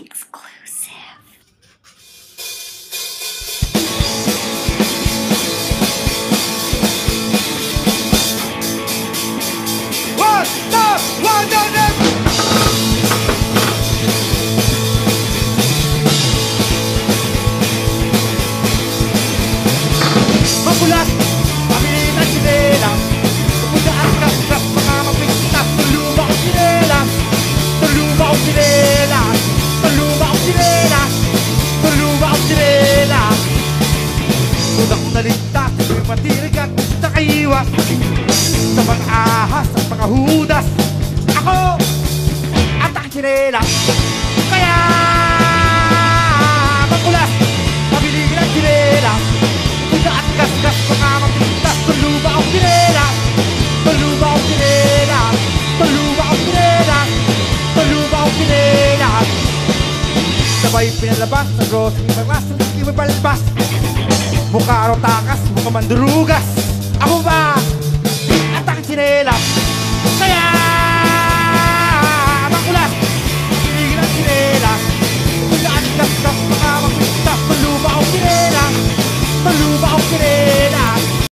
Exclusive. Magulat, pamili ng sinela. Pupuntaan ka sa mga mapigtas. Tuluma o sinela. Tuluma o sinela. Tuluma o sinela. Tuluma o sinela. Unang naligtas, may matirig at nakaiwas sa mga ahas at mga hudas. Ako at ang sinela. Kaya magulat, pamili ng sinela. At gas-gas mga mapigtas. Tuluma o sinela. Tuluma o sinela. Tuluma o sinela. Tuluma o sinela. Sabay pinalabas sa grocery magmas. Hindi mo balbas. Mukha raw takas, mukha mandurugas. Ako ba?